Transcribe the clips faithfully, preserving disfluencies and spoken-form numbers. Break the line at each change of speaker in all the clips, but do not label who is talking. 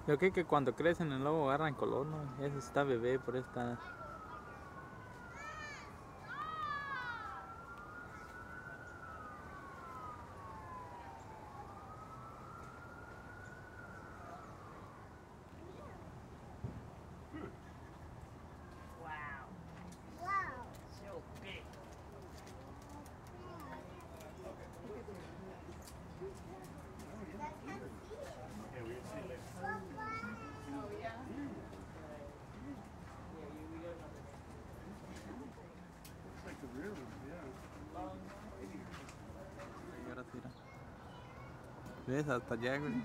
Yo creo que cuando crecen el lobo agarran color, ¿no? Ese está bebé, por eso está... ¿Ves? Hasta allá, güey.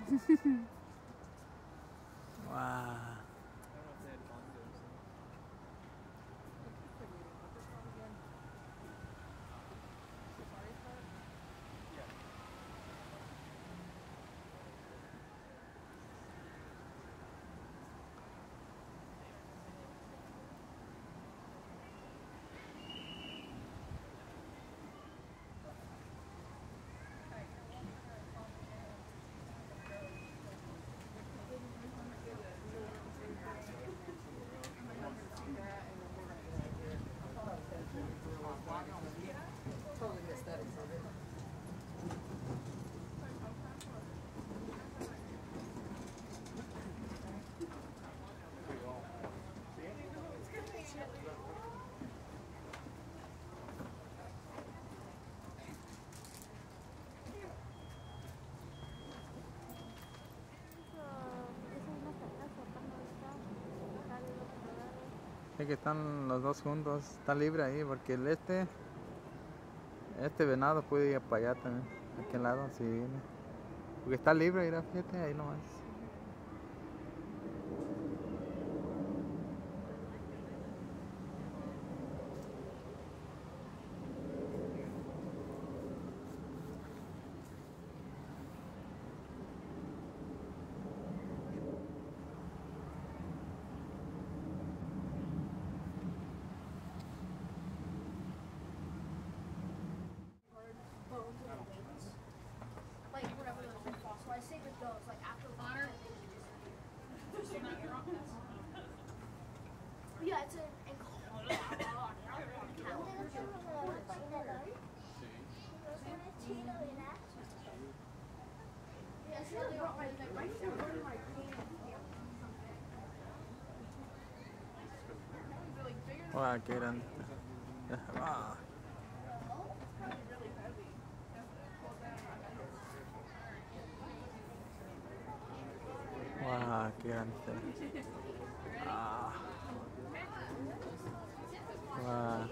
Wow. Es que están los dos juntos, está libre ahí, porque el este, este venado puede ir para allá también, a aquel lado, si viene. Porque está libre, mira, fíjate, ahí nomás. Wow, qué grande. Wow. Wow, qué grande. Ah. Wow.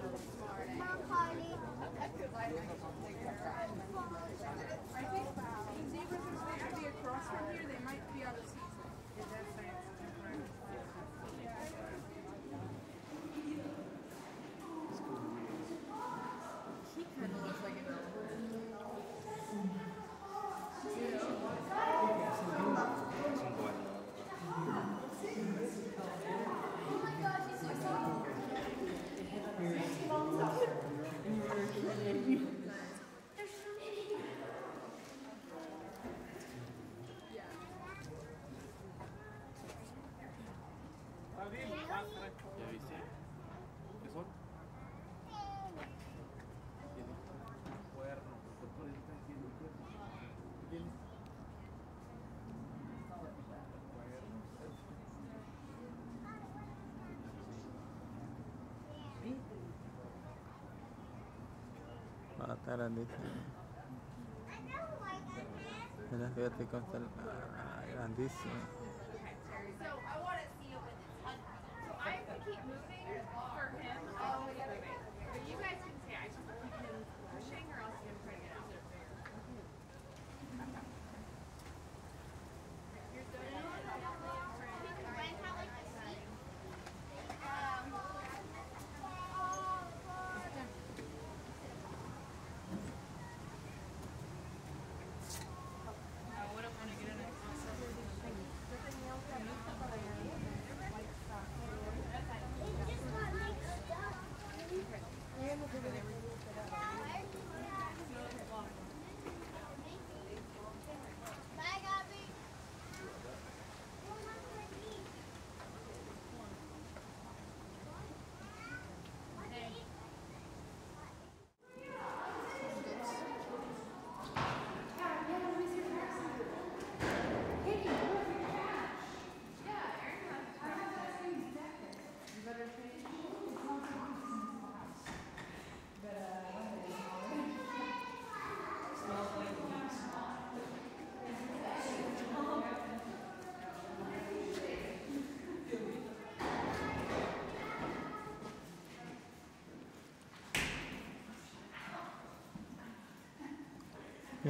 Ah, está grandísimo. Mira, fíjate cómo está ah, grandísimo.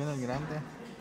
Viene el grande.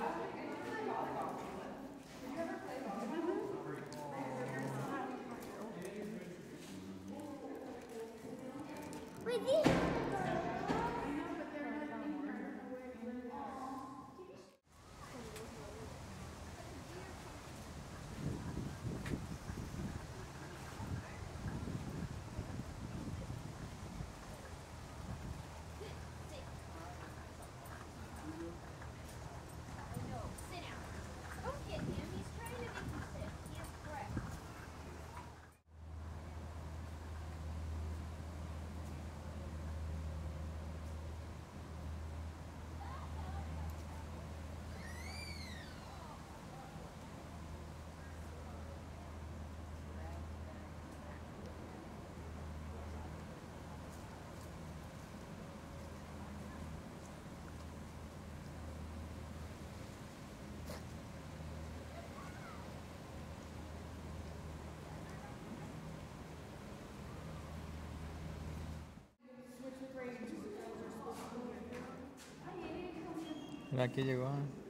Mira, aquí llegó.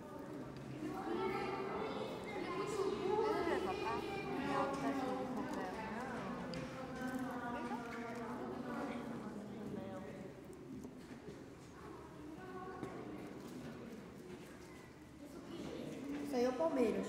Saiu o Palmeiras.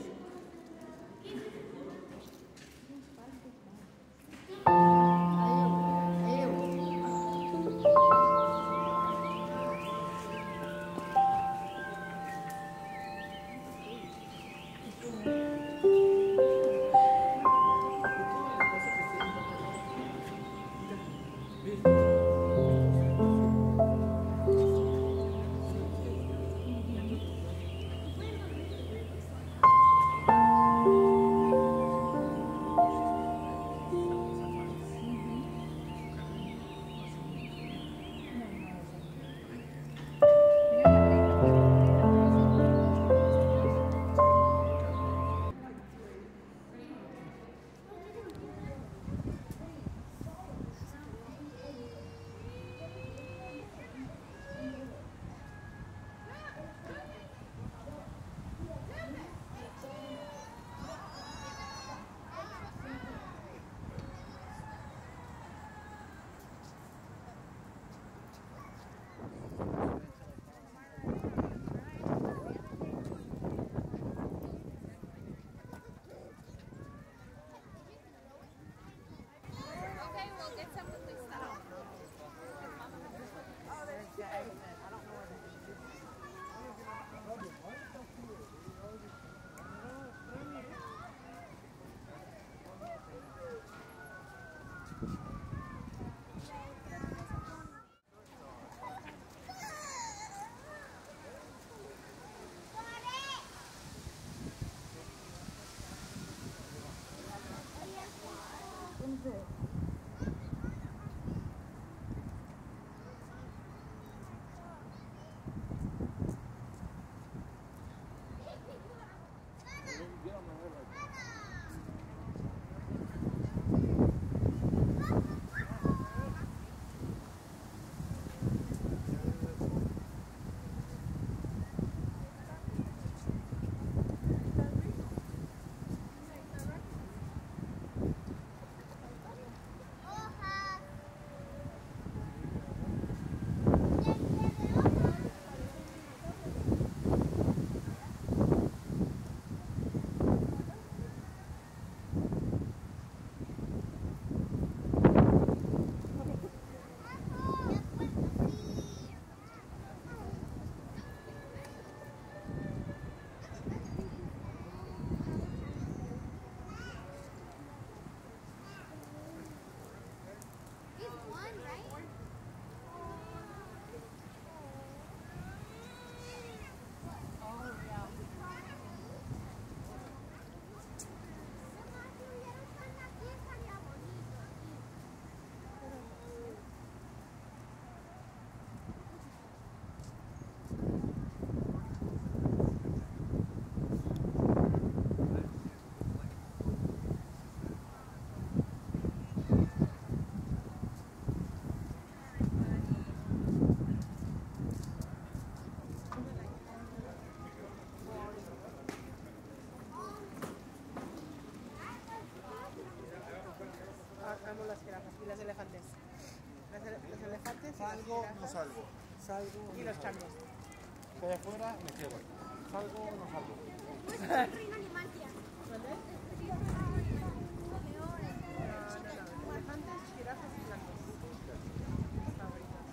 las jirafas y los elefantes. Los, ele los elefantes y las
Salgo,
jirafas.
no salgo. Salgo,
Y
no
los
salgo.
changos.
Estoy afuera, me quedo. Salgo, no salgo.
Pues es el reino animal, tía.
¿Dónde?
Sí, es el reino animal. Leones,
No, no, no. Elefantes, jirafas y blancos. Mis favoritos.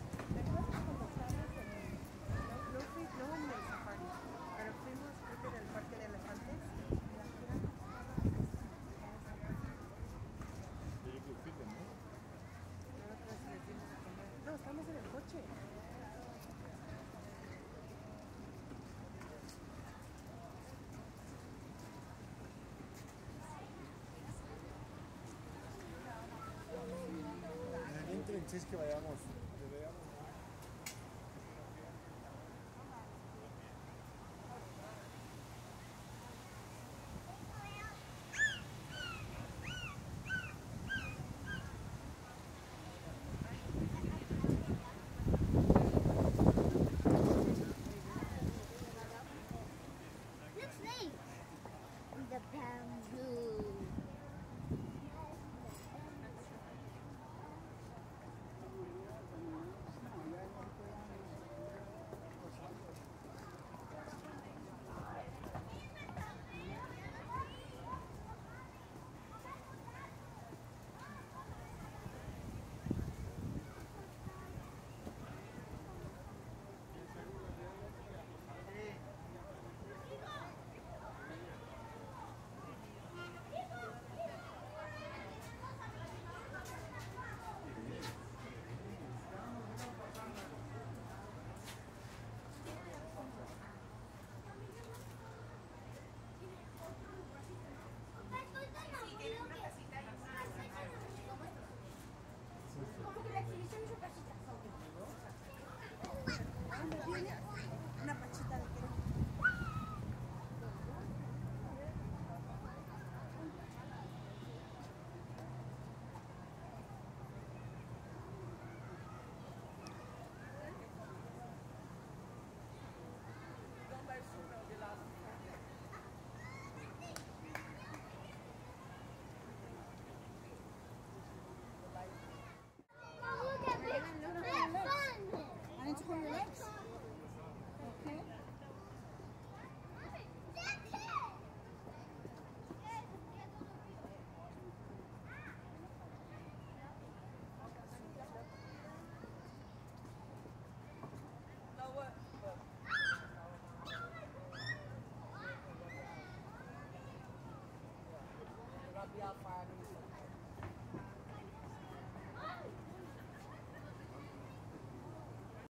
No, no fui, no en el safari, pero fuimos creo que en el parque de elefantes. Y las jirafas. Nosotros les dimos a comer. No, estamos en el coche.
En el es que vayamos. Que veamos.
looks nice. The bamboo. Como que la exhibición es su casita. Una pachita de queso. Look at this. That's fun. I need to hold your legs. Okay. That's it.
Rabia,